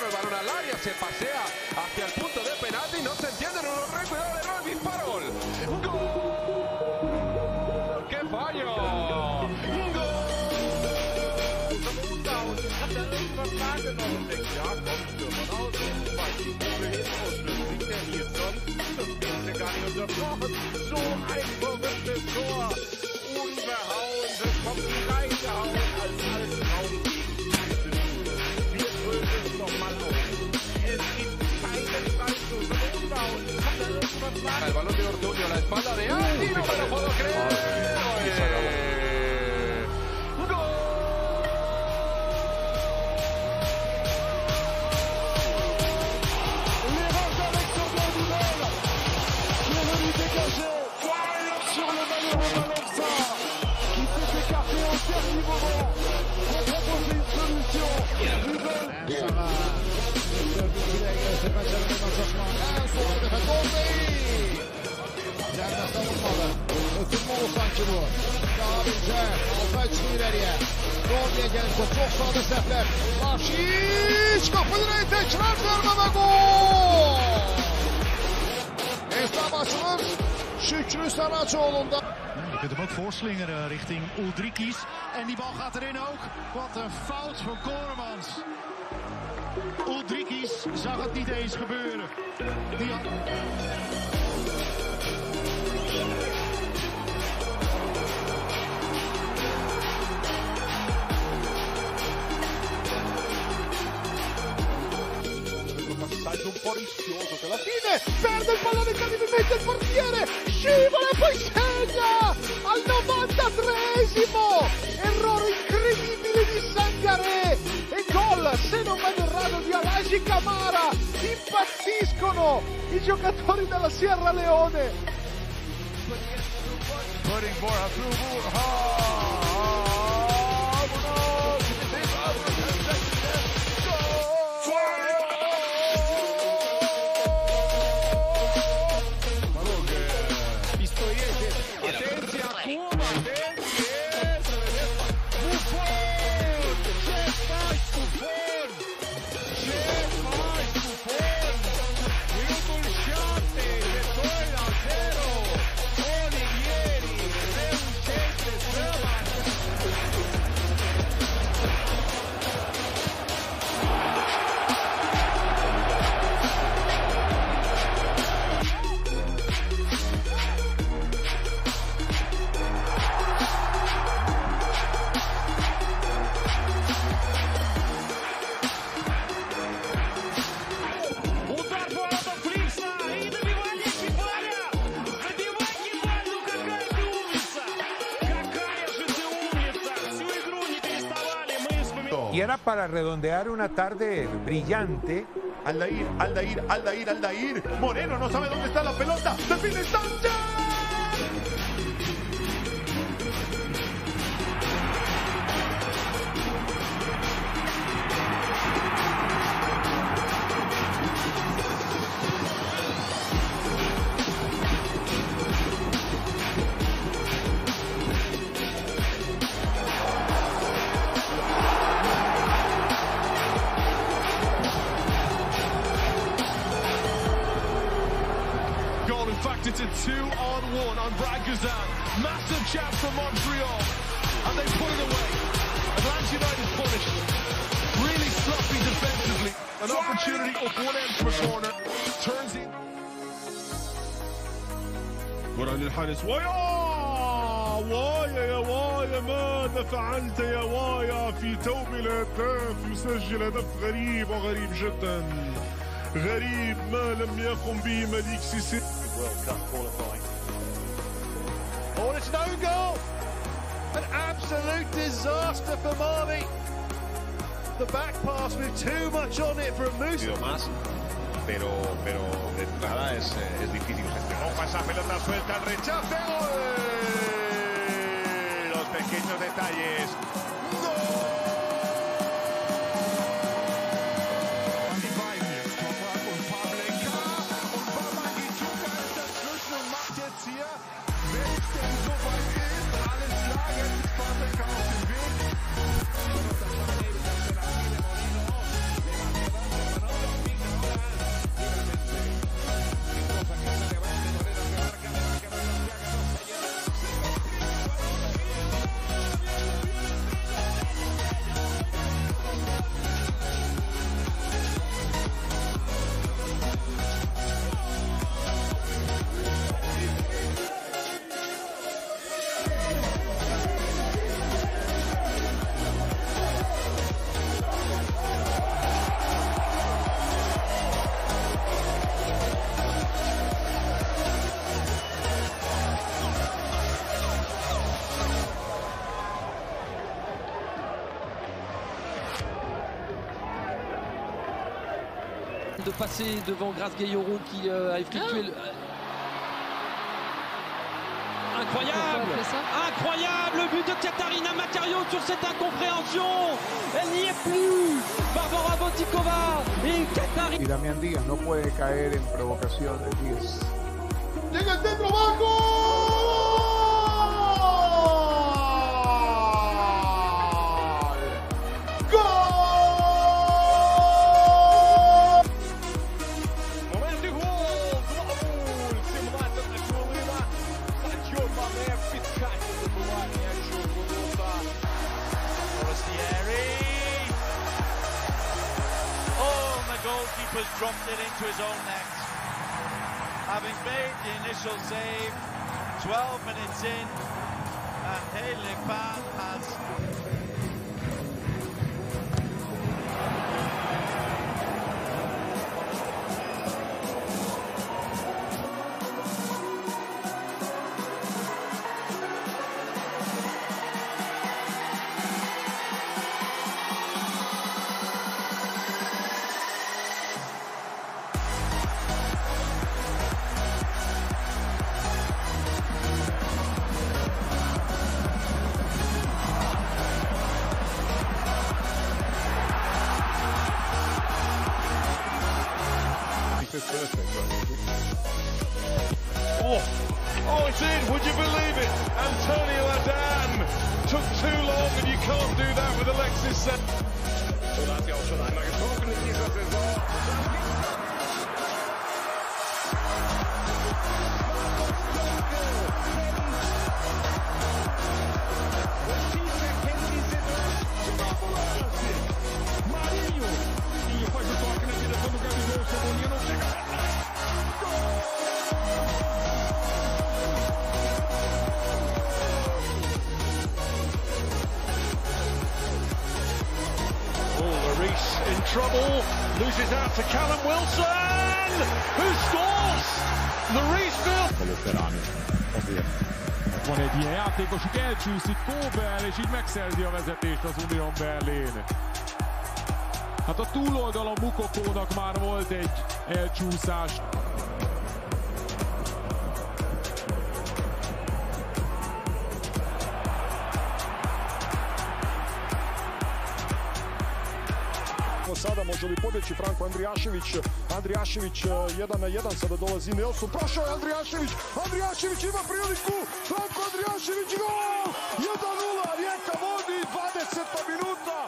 centro, el balón al área, se pasea hacia el punto de penalti y no se entiende, no lo cuidado de Rolvin Farol. ¡Gol! ¡Qué fallo! So ein verrücktes Tor. Unbehauen, das kommt reingehauen als alles raus. Wir drücken es nochmal auf. Es gibt keinen Freistoß. Unbehauen. Hat irgendwas machen? El balón de Ortuño, la espalda de Andy, no me lo puedo creer. Sur le malheureux Valencia qui s'est écarté en dernier moment pour proposer une solution. Üzerine savunmalı. Ötürme sanki bu. Daha önce Altay çıkıyor ileriye. Gol diye gelirse çok sağda səhvlər. Lašić kapıdırı tekrar zərbə və gol! Hesap açılır. Şükrü Saraçoğlu'nda. Je kunt hem ook voorslingeren richting Uldrikis. En die bal gaat erin ook. Wat een fout van Koreman. Uldrikis zag het niet eens gebeuren. Die had... Passaggio un po' rischioso che alla fine perde il pallone incredibilmente il portiere, scivola e poi segna al 93esimo, errore incredibile di Sangaré e gol, se non vado errato, di Alaji Camara. Impazziscono i giocatori della Sierra Leone. Putting Borja through Y era para redondear una tarde brillante. Aldair. Moreno no sabe dónde está la pelota. ¡Define Sánchez! In fact, it's a 2-on-1 on Brad Guzan. Massive chance from Montreal. And they put it away. Atlanta United punished. Really sloppy defensively. An opportunity up one end from a corner. Turns in. كرة للحارس وايا ماذا فعلت يا وايا في توب الهداف يسجل هدف غريب وغريب جدا. غريب ما لم يقم به مليك سيسي. World Cup qualifying. Oh, it's no goal! An absolute disaster for Mali. The back pass with too much on it from Musa. Más, pero de entrada es difícil gestionar. Ojo, esa pelota suelta, el rechace. ¡Gol! Los pequeños detalles. passer devant Grace Gayoro qui a effectué le... Incroyable! Incroyable! Le but de Katarina Macario sur cette incompréhension! Elle n'y est plus! Barbara Botikova et Katarina... Y Damián Díaz no puede caer en provocaciones, Díaz. Llega el centro bajo. ¡Gol! Момент і гол! 2-0! 17 хвилина. Стадіон Мане в підкаті забиває м'ячу в ворота. Forestieri. Oh, the goalkeeper's dropped it into his own net. Having made the initial save, 12 minutes in, and Hailey Pan has... Oh, it's in! Would you believe it? Antonio Adan took too long, and you can't do that with Alexis Sen. In trouble, loses out to Callum Wilson, who scores! Larice Bill. Van egy ilyen játékosuk, elcsúszik Kóber, és így megszerzi a vezetést az Union Berlin. Hát a túloldalon Mukokónak már volt egy elcsúszás. Sada može li pobjeći Franko Andrijašević? Andrijašević 1 na 1, sada dolazi Nelson, prošao je Andrijašević, Andrijašević ima priliku, Franko Andrijašević, gol! 1-0, Rijeka vodi, 20 minuta.